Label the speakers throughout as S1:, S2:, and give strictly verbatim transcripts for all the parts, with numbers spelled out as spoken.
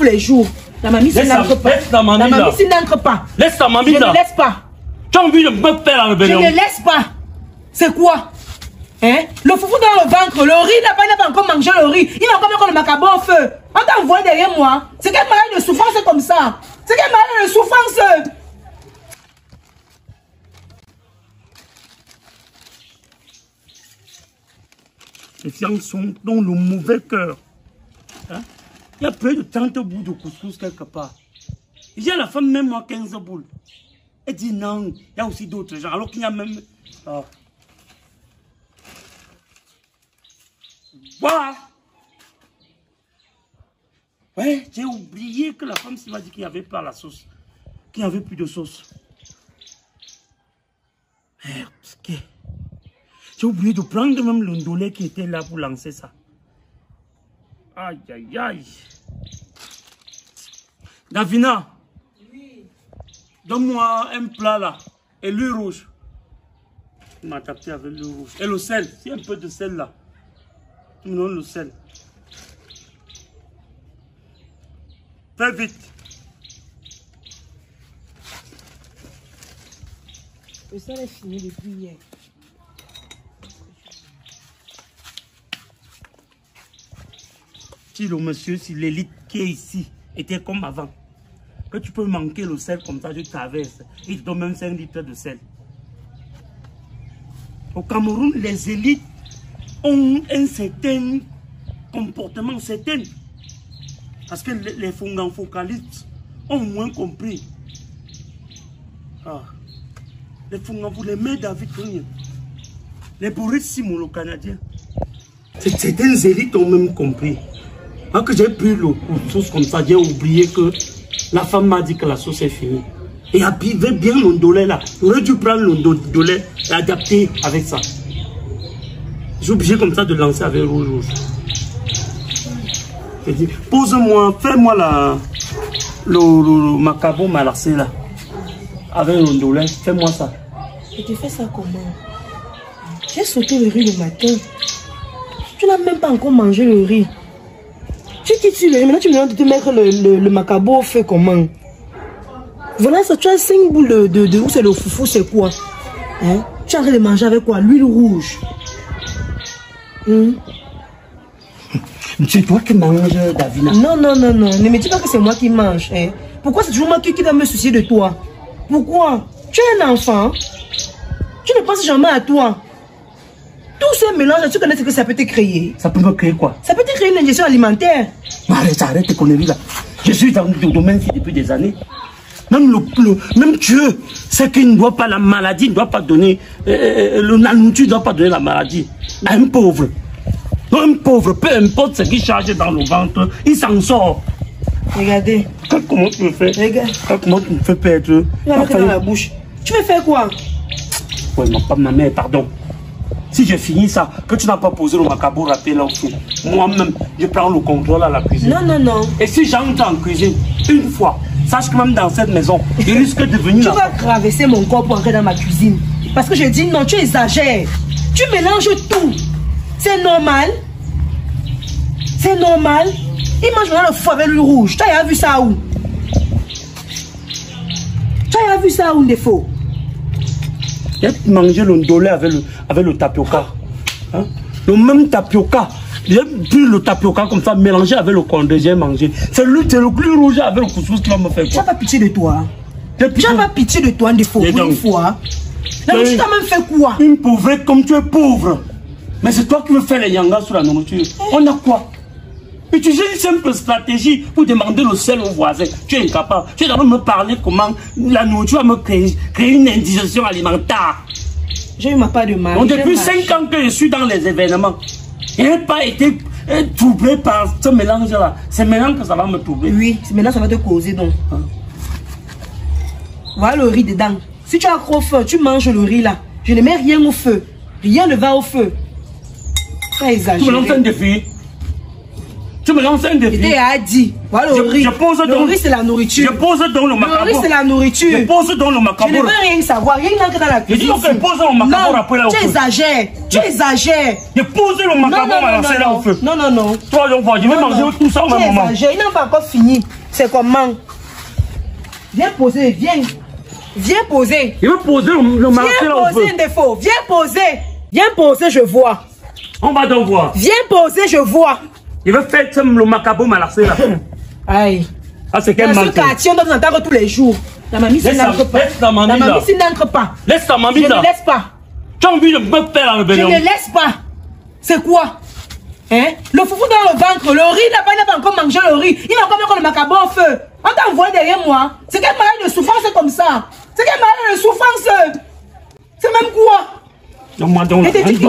S1: les jours. La mamie s'y n'entre pas.
S2: Laisse ta mamie
S1: la mamie
S2: là.
S1: s'y n'entre pas.
S2: Laisse ta mamie
S1: je
S2: là.
S1: Je ne laisse pas.
S2: Tu as envie de me faire la rébellion?
S1: Je ne laisse pas. C'est quoi? Hein? Le foufou dans le ventre, le riz, là-bas, il n'a pas encore mangé le riz. Il n'a encore mis encore le macabre au feu. On t'a envoyé derrière moi. C'est quelle maladie de souffrance comme ça? C'est quelle maladie de souffrance?
S2: Les fiancs sont dans le mauvais cœur. Hein? Il y a près de trente boules de couscous quelque part. Il y a la femme, même moi, quinze boules. Elle dit non, il y a aussi d'autres gens. Alors qu'il y a même... Ah. Voilà. Ouais, j'ai oublié que la femme m'a dit qu'il n'y avait pas la sauce. Qu'il n'y avait plus de sauce. Merde, ok. J'ai oublié de prendre même le ndolé qui était là pour lancer ça. Aïe, aïe, aïe. Davina. Oui. Donne-moi un plat là. Et l'huile rouge. Tu m'as tapé avec l'huile rouge. Et le sel. Il y a un peu de sel là. Tu me donnes le sel. Fais vite.
S1: Le sel est fini depuis hier.
S2: Si le monsieur, si l'élite qui est ici était comme avant, que tu peux manquer le sel comme ça, je traverse. Il te donne même cinq litres de sel. Au Cameroun, les élites ont un certain comportement, certain. Parce que les, les focalistes ont moins compris. Ah. Les fongants, les mères David, les Boris Simon, le Canadien. Certaines élites ont même compris. Quand j'ai pris le sauce comme ça, j'ai oublié que la femme m'a dit que la sauce est finie. Et appuyer bien le ndolé là. J'aurais dû prendre le ndolé et adapter avec ça. J'ai obligé comme ça de lancer avec rouge rouge. J'ai dit, pose-moi, fais-moi la le, le, le macabre malassé là. Avec le ndolé, fais-moi ça.
S1: Et tu fais ça comment? J'ai sauté le riz le matin. Tu n'as même pas encore mangé le riz. Tu quittes le riz, maintenant tu me demandes de te mettre le, le, le macabre au feu comment? Voilà ça, tu as cinq boules de, de, de où c'est le foufou, c'est quoi? Hein? Tu arrêtes de manger avec quoi? L'huile rouge. Hum?
S2: C'est toi qui manges, Davina.
S1: Non, non, non, non. Ne me dis pas que c'est moi qui mange. Hein? Pourquoi c'est toujours moi qui, qui dois me soucier de toi? Pourquoi? Tu es un enfant. Tu ne penses jamais à toi. Tout ce mélange, tu connais ce que ça peut te créer.
S2: Ça peut me créer quoi?
S1: Ça peut te créer une ingestion alimentaire.
S2: Arrête, arrête tes conneries là. Je suis dans le domaine depuis des années. Même, le, le, même Dieu sait qu'il ne doit pas la maladie, ne doit pas donner, euh, le, la nourriture ne doit pas donner la maladie à un pauvre. Un pauvre, peu importe ce qu'il charge dans le ventre, il s'en sort.
S1: Regardez.
S2: Comment tu me fais?
S1: Regarde.
S2: Comment tu me fais perdre?
S1: Tu vas mettre dans la bouche. Tu veux faire quoi?
S2: Oui, non, pas ma mère, pardon. Si j'ai fini ça, que tu n'as pas posé le macabre râpé là au fond, moi-même, je prends le contrôle à la cuisine.
S1: Non, non, non.
S2: Et si j'entre en cuisine, une fois, sache que même dans cette maison, il risque de venir...
S1: Tu vas traverser mon corps pour entrer dans ma cuisine. Parce que je dis non, tu exagères. Tu mélanges tout. C'est normal. C'est normal. Il mange maintenant le foie avec l'huile rouge. Tu as vu ça où? Tu as vu ça où, défaut?
S2: Il a mangé le ndolé avec le, avec le tapioca. Hein? Le même tapioca. J'ai pris le tapioca comme ça, mélangé avec le condé, j'ai mangé. C'est le, le plus rouge avec le couscous qui va me faire quoi?
S1: Tu n'as pas pitié de toi. Tu n'as pas pitié de toi, défaut. Une fois. Là, tu t'as même fait quoi?
S2: Une pauvrette comme tu es pauvre. Mais c'est toi qui me fais les yangas sur la nourriture. Eh. On a quoi? Utiliser une simple stratégie pour demander le sel au voisin. Tu es incapable. Tu es en train de me parler comment la nourriture va me créer, créer une indigestion alimentaire.
S1: J'ai eu ma part de mal.
S2: Donc depuis cinq ans que je suis dans les événements, je n'ai pas été euh, troublé par ce mélange-là. C'est maintenant que ça va me troubler.
S1: Oui, maintenant ça va te causer donc. Hein? Voilà le riz dedans. Si tu as gros feu, tu manges le riz là. Je ne mets rien au feu. Rien ne va au feu. Pas exagéré.
S2: Tu me lances un défi. Tu me lances un défi.
S1: Et a dit. Voilà le riz.
S2: Je pose
S1: le
S2: donc.
S1: riz, c'est la nourriture.
S2: Je pose dans le macabo.
S1: Le riz, c'est la nourriture.
S2: Je pose dans le macabo.
S1: Je ne veux rien savoir. Rien n'entre dans la cuisine.
S2: Je dis que pose dans le macabo après là au feu.
S1: Tu exagères. Tu exagères.
S2: Je pose le macabo à lancer là au feu.
S1: Non, non, non.
S2: Toi, je vois, je vais manger tout ça au même moment.
S1: Tu exagères. Il n'a pas encore fini. C'est comment? Viens poser, viens. Viens poser.
S2: Je vais poser le macabo là au feu.
S1: Viens poser un défaut. Viens poser. Viens poser, je vois.
S2: On va donc voir.
S1: Viens poser, je vois.
S2: Je vais faire le macabo malassé là.
S1: Aïe.
S2: Ah, c'est quel
S1: mal. Dans
S2: mal.
S1: ce quartier, on doit entendre tous les jours. La mamie, s'il n'entre pas.
S2: Laisse ta mamie là.
S1: La mamie, s'il n'entre pas.
S2: Laisse ta mamie
S1: là. Je ne laisse pas.
S2: Tu as envie de me faire la rébellion?
S1: Je ne laisse pas. C'est quoi? Hein? Le foufou dans le ventre, le riz, là-bas, il n'a pas encore mangé le riz. Il n'a encore mis le macabo au feu. On t'a envoyé derrière moi. C'est quelle maladie de souffrance comme ça? C'est quelle maladie de souffrance? C'est même quoi?
S2: Donne-moi donc.
S1: Je ne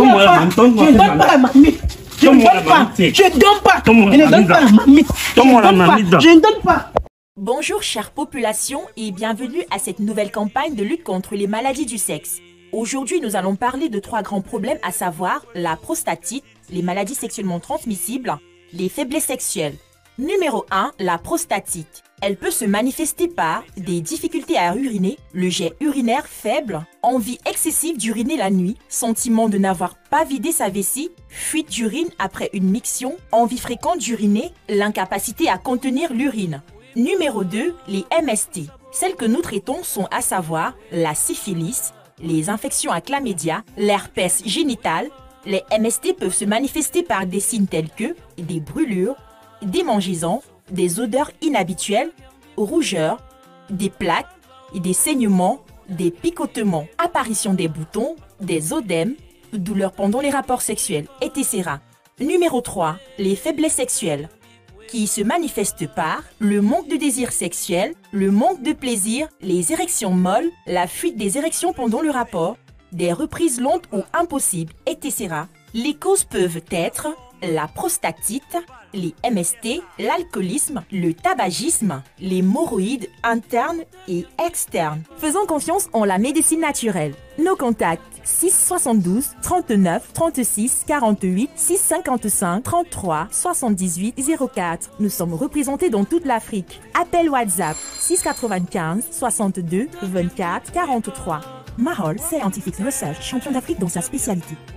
S1: donne pas la mamie. Je ne donne pas. Je ne donne pas. Je ne donne pas la mamie.
S2: Donne-moi la mamie.
S1: Je ne donne pas.
S3: Bonjour chère population et bienvenue à cette nouvelle campagne de lutte contre les maladies du sexe. Aujourd'hui, nous allons parler de trois grands problèmes, à savoir la prostatite, les maladies sexuellement transmissibles, les faiblesses sexuelles. Numéro un, la prostatite. Elle peut se manifester par des difficultés à uriner, le jet urinaire faible, envie excessive d'uriner la nuit, sentiment de n'avoir pas vidé sa vessie, fuite d'urine après une miction, envie fréquente d'uriner, l'incapacité à contenir l'urine. Numéro deux, les M S T. Celles que nous traitons sont à savoir la syphilis, les infections à chlamydia, l'herpès génital. Les M S T peuvent se manifester par des signes tels que des brûlures, des mangeaisons, des odeurs inhabituelles, rougeurs, des plaques, des saignements, des picotements, apparition des boutons, des œdèmes, douleurs pendant les rapports sexuels, et cetera. Numéro trois, les faiblesses sexuelles, qui se manifestent par le manque de désir sexuel, le manque de plaisir, les érections molles, la fuite des érections pendant le rapport, des reprises lentes ou impossibles, et cetera. Les causes peuvent être la prostatite, les M S T, l'alcoolisme, le tabagisme, les hémorroïdes internes et externes. Faisons confiance en la médecine naturelle. Nos contacts six soixante-douze, trente-neuf, trente-six, quarante-huit, six cinquante-cinq, trente-trois, soixante-dix-huit, zéro quatre. Nous sommes représentés dans toute l'Afrique. Appel WhatsApp six quatre-vingt-quinze, soixante-deux, vingt-quatre, quarante-trois. Mahol Scientific Research, champion d'Afrique dans sa spécialité.